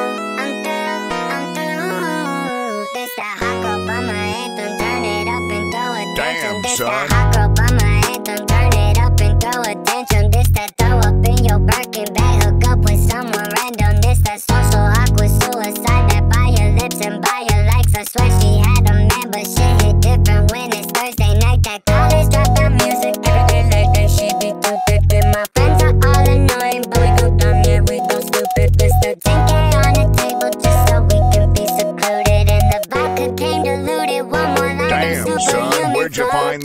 I'm through. This that hot girl bummr anthem, turn it up and throw a tantrum. This that hot girl bummr anthem, turn it up and throw a tantrum. This that throw up in your Birkin bag, hook up with someone random. This that social awkward suicide that buy your lips and buy your likes. I swear she had a man, but shit hit different when it's Thursday night. That college dropout music every day like that. She be too thick and my friends are all annoying, but we go dumb, yeah, we go stupid. This the 10K on the table just so we can be secluded, and the vodka came diluted. One more line, damn, son, where'd you find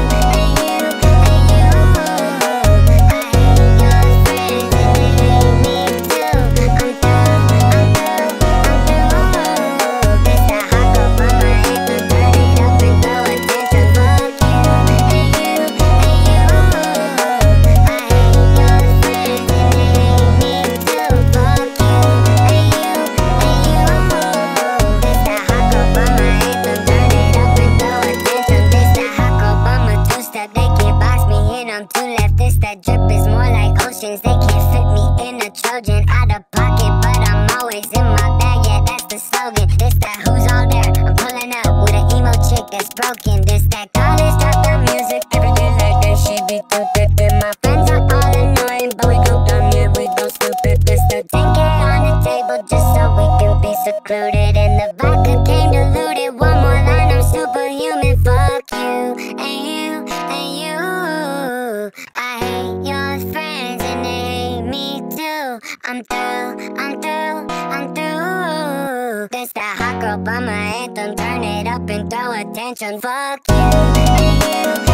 I'm too left, this that drip is more like oceans. They can't fit me in a Trojan. Out of pocket, but I'm always in my bag, yeah, that's the slogan. This that who's all there, I'm pulling up with an emo chick that's broken. This that college dropout music, every day like that. She be too thick and my friends are all annoying, but we go dumb, yeah, we go stupid. This the 10K on the table just so we can be secluded, and the vodka came diluted. One more line, I'm superhuman. Fuck you, and you, and you. I hate your friends and they hate me too. I'm through, I'm through, I'm through. This that hot girl bummr anthem, turn it up and throw a tantrum. Fuck you, and you.